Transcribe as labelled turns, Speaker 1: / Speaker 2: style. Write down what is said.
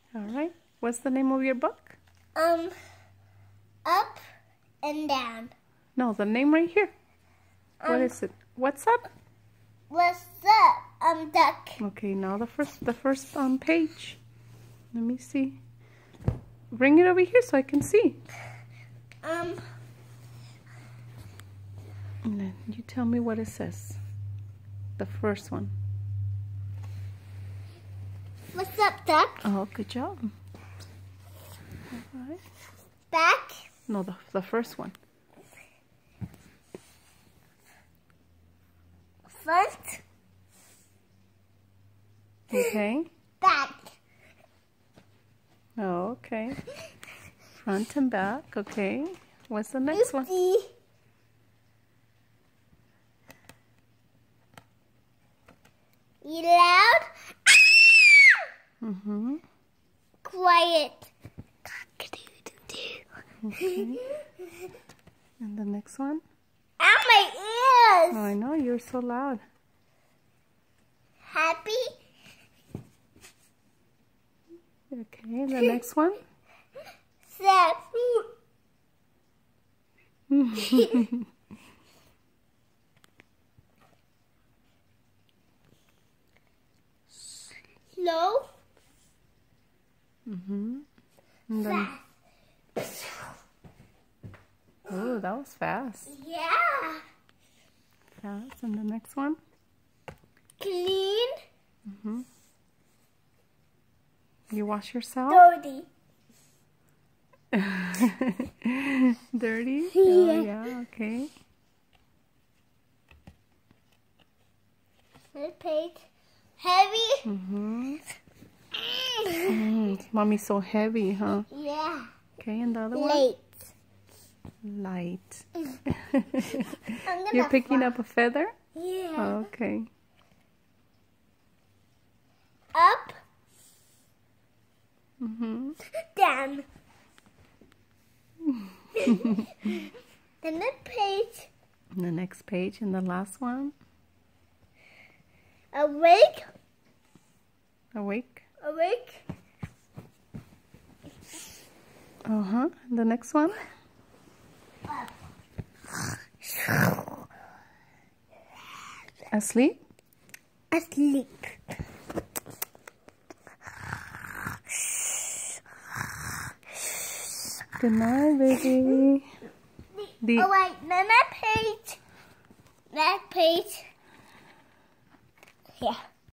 Speaker 1: All right. What's the name of your book?
Speaker 2: Up and down.
Speaker 1: No, the name right here. What is it? What's up?
Speaker 2: What's up? Duck.
Speaker 1: Okay, now the first page. Let me see. Bring it over here so I can see.
Speaker 2: Um.
Speaker 1: And then you tell me what it says. The first one.
Speaker 2: What's up, duck?
Speaker 1: Oh, good job. All right.
Speaker 2: Back.
Speaker 1: No, the first one.
Speaker 2: Front.
Speaker 1: Okay.
Speaker 2: Back.
Speaker 1: Oh, okay. Front and back. Okay. What's the next one?
Speaker 2: Oopsie. You loud?
Speaker 1: Mm-hmm.
Speaker 2: Quiet.
Speaker 1: Okay. And the next one?
Speaker 2: Ow, my ears.
Speaker 1: Oh, I know, you're so loud.
Speaker 2: Happy.
Speaker 1: Okay, the next one?
Speaker 2: Sad. Slow.
Speaker 1: Mm-hmm. And then, oh, that was fast.
Speaker 2: Yeah.
Speaker 1: Fast. And the next one?
Speaker 2: Clean.
Speaker 1: Mm-hmm. You wash yourself?
Speaker 2: Dirty.
Speaker 1: Dirty?
Speaker 2: Yeah.
Speaker 1: Oh, yeah, okay.
Speaker 2: This page. Heavy.
Speaker 1: Mm-hmm. Mommy's so heavy, huh?
Speaker 2: Yeah.
Speaker 1: Okay, and the other one?
Speaker 2: Late.
Speaker 1: Light.
Speaker 2: I'm
Speaker 1: You're picking
Speaker 2: fly.
Speaker 1: up a feather?
Speaker 2: Yeah.
Speaker 1: Okay.
Speaker 2: Up.
Speaker 1: Mm-hmm.
Speaker 2: Down. Then the page.
Speaker 1: The next page and the last one.
Speaker 2: Awake.
Speaker 1: Awake.
Speaker 2: Awake.
Speaker 1: Uh-huh. The next one. Asleep.
Speaker 2: Asleep.
Speaker 1: Good night, baby.
Speaker 2: Oh wait, then that page. That page. Yeah.